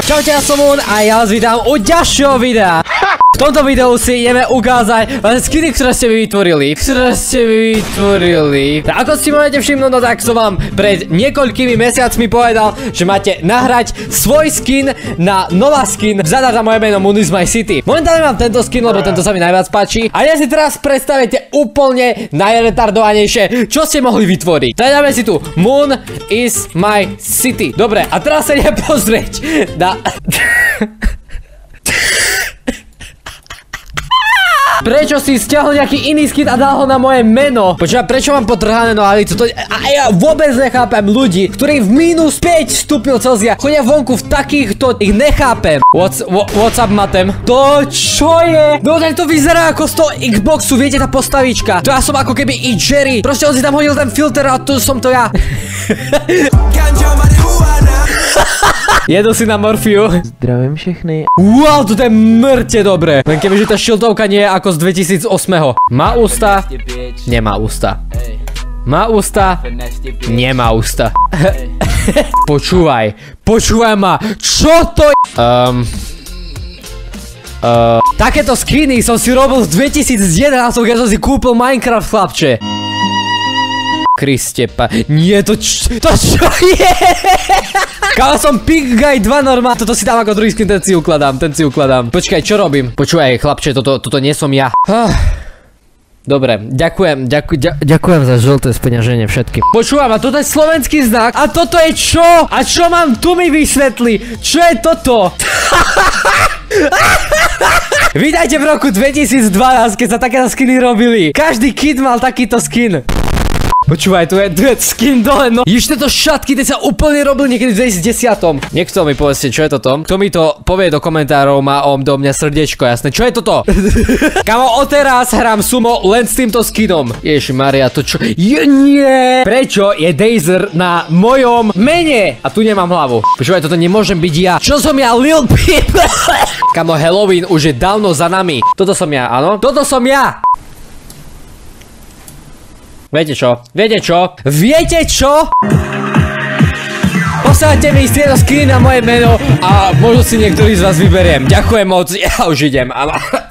Čaute, ja som Moon a ja vás vítam u ďalšieho videa. V tomto videu si ideme ukázať skiny, ktoré ste mi vytvorili. Ako si môžete všimnúť, no tak som vám pred niekoľkými mesiacmi povedal, že máte nahrať svoj skin na nová skin zadať na moje meno Moon is my city. Momentálne mám tento skin, lebo tento sa mi najviac páči. A ja si teraz predstavíte úplne najretardovanejšie, čo ste mohli vytvoriť. Dáme si tu Moon is my city. Dobre, a teraz sa idem pozrieť na... Prečo si stiahol nejaký iný skin a dal ho na moje meno? Počúva, prečo mám potrhané nohavice? A ja vôbec nechápem ľudí, ktorí v minus 5 stupňov Celzia chodia vonku v takýchto... Ich nechápem. What's up, Matem? To čo je? No tak to vyzerá ako z toho Xboxu, viete, tá postavička. To ja som ako keby i Jerry. Proste on si tam hodil ten filter a to som to ja. Jedu si na morfiu. Zdravím všechny. Wow, toto je mŕte dobré. Len kebyže tá šiltovka nie je ako z 2008. Má ústa? Nemá ústa. Má ústa? Nemá ústa. Počúvaj ma. Čo to je? Takéto skiny som si robil v 2011, keď som si kúpil Minecraft, chlapče. Kristepa. Nie, to čo je? Kámo, som Pink Guy 2 normálne. Toto si dám ako druhý skin, ten si ukladám. Počkaj, čo robím? Počúvaj, chlapče, toto nie som ja. Dobre, ďakujem za žlté speňaženie všetkým. Počúvam, a toto je slovenský znak. A toto je čo? A čo mám tu mi vysvetli? Čo je toto? Vítajte v roku 2012, keď sa takéto skiny robili. Každý kid mal takýto skin. Počúvaj, tu je skin dole, no. Již tieto šatky, tie sa úplne robil niekedy v 2010. Niekto mi povedzte, čo je toto? Kto mi to povie do komentárov, má do mňa srdiečko, jasné. Čo je toto? Kamo, odteraz hrám sumo len s týmto skinom. Ježimaria, to čo? Nie! Prečo je Dazer na mojom mene? A tu nemám hlavu. Počúvaj, toto nemôžem byť ja. Čo som ja, Lil Peep? Kamo, Halloween už je dávno za nami. Toto som ja, áno? Toto som ja! Viete čo? Postavte mi tieto skiny na moje meno a možno si niektorý z vás vyberiem. Ďakujem moc, ja už idem.